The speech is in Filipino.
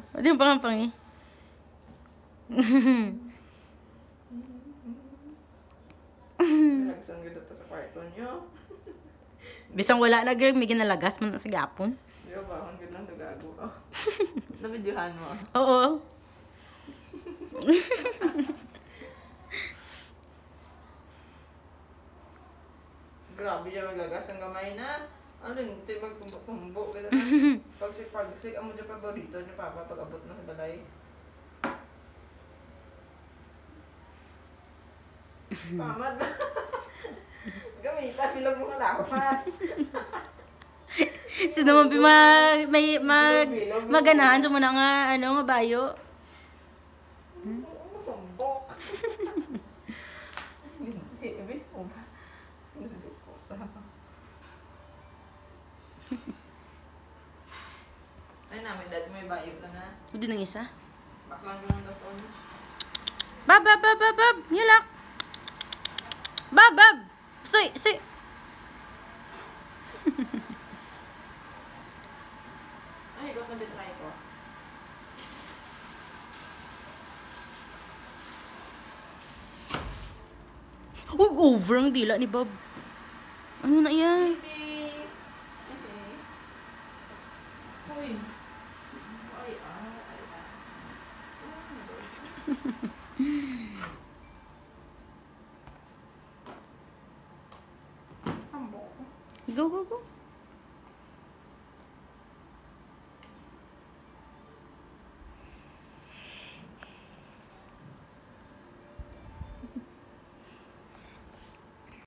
Pwede mo pangampang eh. Nagsan gito sa kwarto nyo. Bisang wala na, girl. May ginalagas man na sa gapon. Di ba, bakang gano'n nagago ka. Nabidyohan mo. Oo. Grabe siya magagas ang gamay na. Ano yun, ito yung magtumbo-tumbo. Pagsik-pagsik, amo dyan paborito ni Papa pag-abot na sa balay. Pamad na. Gamita, bilog mo ka lakas. Sino man maganahan sa muna nga, ano, nga bayo. Tumbok. Hindi, ibi. Ay namin, dad, may bayo ka na. Hindi nang isa. Baklang yung gason. Bab! Nilak! Bab! Stoy! Ay, ikot na bitry ko. Uy, over ang dila ni Bob. Ano na yan? Baby! Uy! Ay. Ambok. Go.